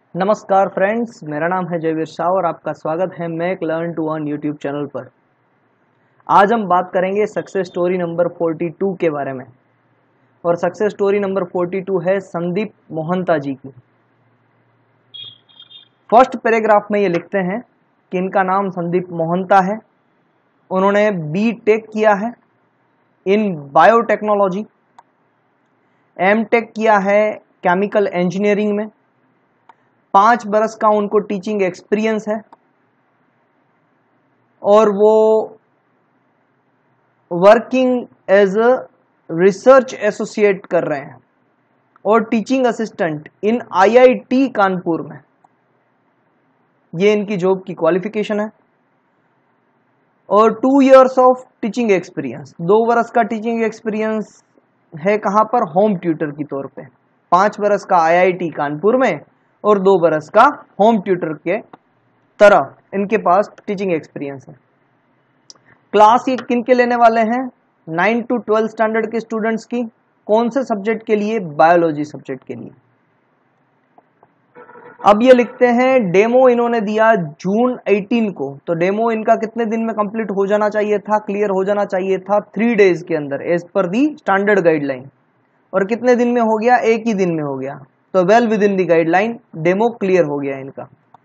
नमस्कार फ्रेंड्स, मेरा नाम है जयवीर शाह और आपका स्वागत है make learn to earn YouTube channel पर। आज हम बात करेंगे सक्सेस स्टोरी नंबर 42 के बारे में। और सक्सेस स्टोरी नंबर 42 है संदीप मोहंता जी की। फर्स्ट पैराग्राफ में ये लिखते हैं कि इनका नाम संदीप मोहंता है। उन्होंने B.Tech किया है इन बायोटेक्नोलॉजी, M.Tech किया है केमिकल इंजीनियरिंग में। 5 बरस का उनको टीचिंग एक्सपीरियंस है और वो working as a research associate कर रहे हैं और teaching assistant in IIT Kanpur में। ये इनकी जॉब की क्वालिफिकेशन है और 2 इयर्स ऑफ टीचिंग एक्सपीरियंस, 2 बरस का टीचिंग एक्सपीरियंस है कहां पर, होम ट्यूटर की तौर पे। 5 बरस का IIT कानपुर में और 2 बरस का होम ट्यूटर के तरह इनके पास टीचिंग एक्सपीरियंस है। क्लास ये किन के लेने वाले हैं? 9 to 12 स्टैंडर्ड के स्टूडेंट्स की। कौन से सब्जेक्ट के लिए? बायोलॉजी सब्जेक्ट के लिए। अब ये लिखते हैं डेमो इन्होंने दिया जून 18 को, तो डेमो इनका कितने दिन में कंप्लीट हो जाना चाहिए था, क्लियर हो जाना चाहिए था? 3 डेज के अंदर एज पर दी स्टैंडर्ड गाइडलाइन। और कितने दिन में हो गया? एक ही दिन में हो गया। तो well within the guideline, demo clear हो गया इनका।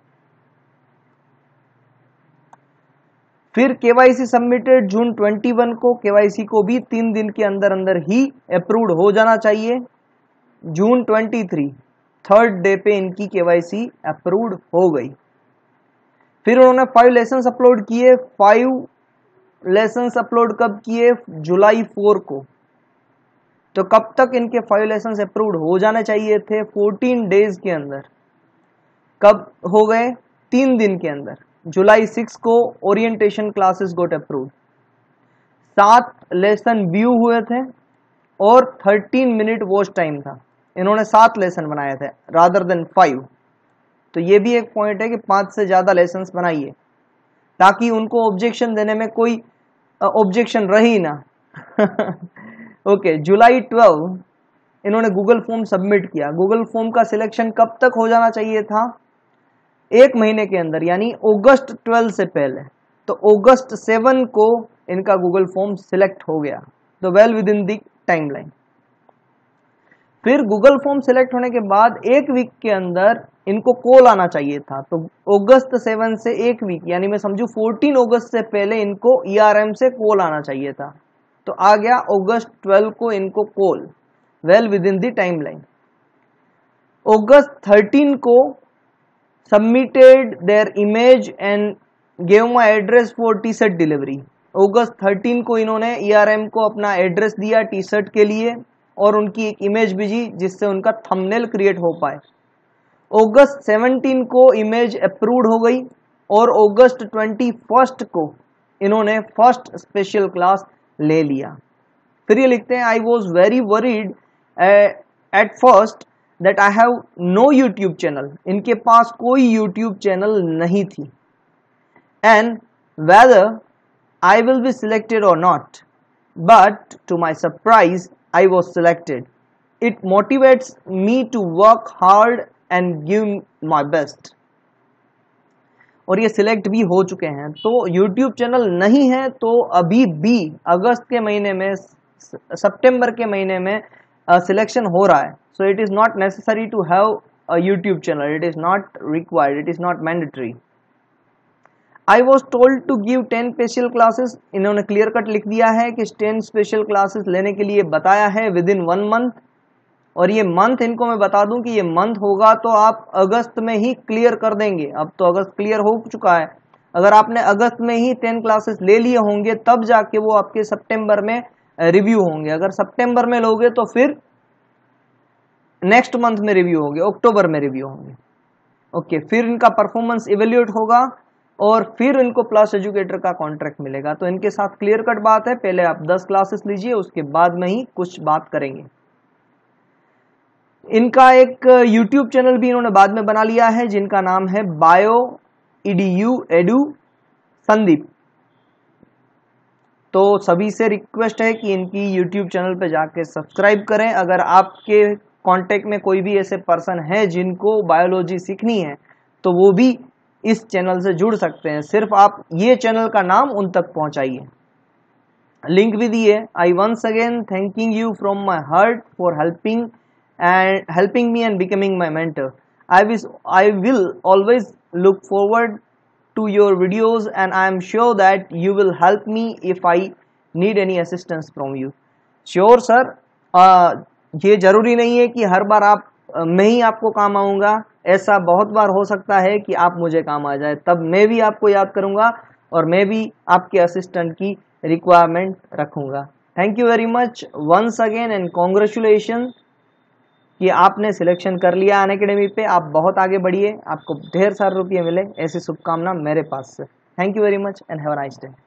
फिर केवाईसी सबमिटेड जून 21 को। केवाईसी को भी 3 दिन के अंदर अंदर ही अप्रूव्ड हो जाना चाहिए। जून 23 थर्ड डे पे इनकी केवाईसी अप्रूव्ड हो गई। फिर उन्होंने 5 लेसन्स अपलोड किए। 5 लेसन्स अपलोड कब किए? जुलाई 4 को। तो कब तक इनके 5 लेसन्स अप्रूव्ड हो जाने चाहिए थे? 14 डेज के अंदर। कब हो गए? 3 दिन के अंदर। जुलाई 6 को orientation classes got approved. 7 lesson view हुए थे और 13 मिनट वॉच टाइम था। इन्होंने 7 लेसन बनाए थे रादर देन 5। तो ये भी एक पॉइंट है कि 5 से ज्यादा लेसन्स बनाइए ताकि उनको ऑब्जेक्शन देने में कोई ऑब्जेक्शन रही ना। ओके, जुलाई 12 इन्होंने गूगल फॉर्म सबमिट किया। गूगल फॉर्म का सिलेक्शन कब तक हो जाना चाहिए था? 1 महीने के अंदर, यानी अगस्त 12 से पहले। तो अगस्त 7 को इनका गूगल फॉर्म सिलेक्ट हो गया। तो well within the timeline. फिर गूगल फॉर्म सिलेक्ट होने के बाद 1 वीक के अंदर इनको कॉल आना चाहिए था। तो अगस्त 7 से 1 वीक, यानी मैं समझू 14 अगस्त से पहले इनको ERM से कॉल आना चाहिए था। तो आ गया अगस्त 12 को इनको call, well within the timeline. अगस्त 13 को submitted their image and gave my address for T-shirt delivery. अगस्त 13 को इन्होंने ERM को अपना एड्रेस दिया टी-शर्ट के लिए और उनकी एक इमेज भेजी जिससे उनका थंबनेल क्रिएट हो पाए। अगस्त 17 को इमेज अप्रूव्ड हो गई और अगस्त 21 को इन्होंने फर्स्ट स्पेशल क्लास ले लिया। फिर ये लिखते हैं I was very worried at first that I have no YouTube channel. इनके पास कोई यूट्यूब चैनल नहीं थी। And whether I will be selected और not, but to my surprise I was selected. It motivates me to work hard and give my best. और ये select भी हो चुके हैं। तो यूट्यूब चैनल नहीं है तो अभी भी अगस्त के महीने में, सितंबर के महीने में सिलेक्शन हो रहा है। So it is not necessary to have a YouTube channel, it is not required, it is not mandatory. I was told to give 10 special classes. इन्होंने क्लियर कट लिख दिया है कि 10 स्पेशल क्लासेस लेने के लिए बताया है विद इन 1 मंथ। और ये मंथ इनको मैं बता दूं कि ये मंथ होगा तो आप अगस्त में ही क्लियर कर देंगे। अब तो अगस्त क्लियर हो चुका है। अगर आपने अगस्त में ही 10 क्लासेस ले लिए होंगे तब जाके वो आपके सितंबर में रिव्यू होंगे। अगर सितंबर में लोगे तो फिर नेक्स्ट मंथ में रिव्यू होंगे, अक्टूबर में रिव्यू होंगे। ओके, फिर इनका परफॉर्मेंस इवेल्यूएट होगा और फिर इनको प्लस एजुकेटर का कॉन्ट्रैक्ट मिलेगा। तो इनके साथ क्लियर कट बात है, पहले आप 10 क्लासेस लीजिए, उसके बाद में ही कुछ बात करेंगे। इनका एक YouTube चैनल भी इन्होंने बाद में बना लिया है जिनका नाम है बायो एडू संदीप। तो सभी से रिक्वेस्ट है कि इनकी YouTube चैनल पे जाके सब्सक्राइब करें। अगर आपके कांटेक्ट में कोई भी ऐसे पर्सन है जिनको बायोलॉजी सीखनी है तो वो भी इस चैनल से जुड़ सकते हैं। सिर्फ आप ये चैनल का नाम उन तक पहुंचाइए। लिंक भी दी है। I once again thanking you from my heart for helping me and becoming my mentor. I will always look forward to your videos and I am sure that you will help me if I need any assistance from you. Sure sir, ये जरूरी नहीं है कि हर बार मैं ही आपको काम आऊँगा। ऐसा बहुत बार हो सकता है कि आप मुझे काम आ जाए, तब मैं भी आपको याद करूँगा और मैं भी आपके असिस्टेंट की रिक्वायरमेंट रखूँगा। Thank you very much once again and congratulation कि आपने सिलेक्शन कर लिया अनअकैडमी पे। आप बहुत आगे बढ़िए, आपको ढेर सारे रुपये मिले, ऐसी शुभकामना मेरे पास से। Thank you very much and have a nice day.